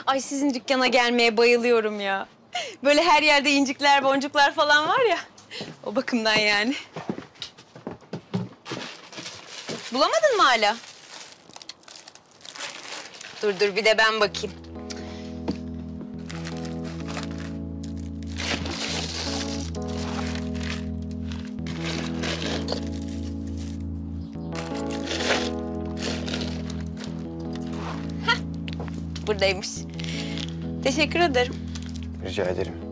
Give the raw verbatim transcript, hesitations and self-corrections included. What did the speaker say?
Ay sizin dükkana gelmeye bayılıyorum ya. Böyle her yerde incikler, boncuklar falan var ya. O bakımdan yani. Bulamadın mı hala? Dur dur bir de ben bakayım. Hah, buradaymış. Teşekkür ederim. Rica ederim.